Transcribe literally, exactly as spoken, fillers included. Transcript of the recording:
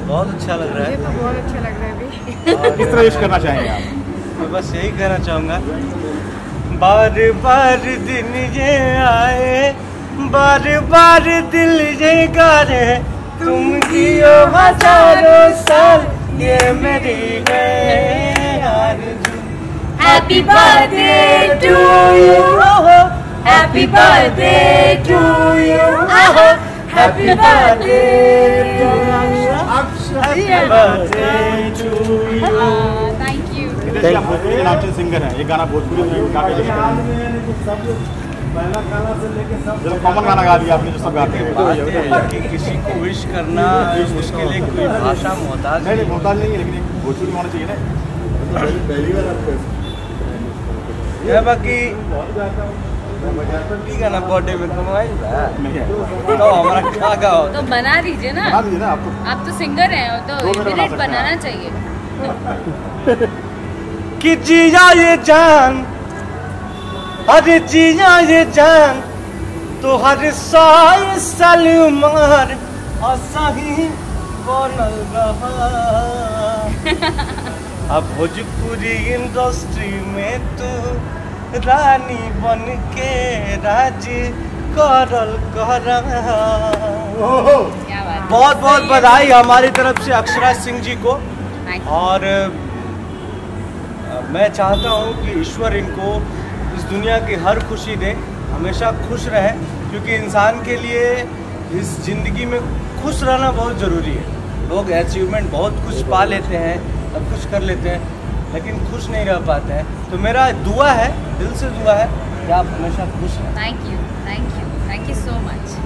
बहुत अच्छा लग रहा है। मुझे तो बहुत अच्छा लग रहा है अभी। किस तरह विश करना चाहेंगे आप? मैं बस यही कहना चाहूँगा, बार बार दिन ये आए, बार बार दिल ये गारे, तुम जियो हजारों साल ये मेरी है आरज़ू। Happy birthday to you, happy birthday to you, happy birthday to Happy birthday to you। Thank you. जैसे आप भोजपुरी के नाचते सिंगर हैं, एक गाना भोजपुरी में गा के दिखाएं। जब कॉमन गाना गा दिया आपने जो सब गाते हैं। बात ये है कि किसी को विश करना उसके लिए कोई भाषा मोहताज नहीं नहीं मोहताज नहीं है, लेकिन एक भोजपुरी होना चाहिए ना। पहली बार आपको है। बाकी ठीक है ना, बर्थडे में तो मोबाइल नहीं है तो हमारा क्या गाओ तो बना दीजिए ना, बना दीजिए ना आप तो। आप तो सिंगर हैं तो दो मिनट बना इमीडिएट सकते हैं बनाना आप। चाहिए। कि जिया ये जान, अरे जिया ये जान, तो हर साल साल मार असाही बनल रहा। अब भोजपुरी इंडस्ट्री में तू रानी बन के राज करल कर। क्या बात है। बहुत बहुत बधाई हमारी तरफ से अक्षरा सिंह जी को। Thank you. और अ, मैं चाहता हूँ कि ईश्वर इनको इस दुनिया की हर खुशी दे, हमेशा खुश रहे, क्योंकि इंसान के लिए इस ज़िंदगी में खुश रहना बहुत ज़रूरी है। लोग अचीवमेंट बहुत कुछ पा लेते हैं, सब कुछ कर लेते हैं, लेकिन खुश नहीं रह पाते हैं। तो मेरा दुआ है, दिल से दुआ है कि आप हमेशा खुश रहें। Thank you, thank you, thank you so much.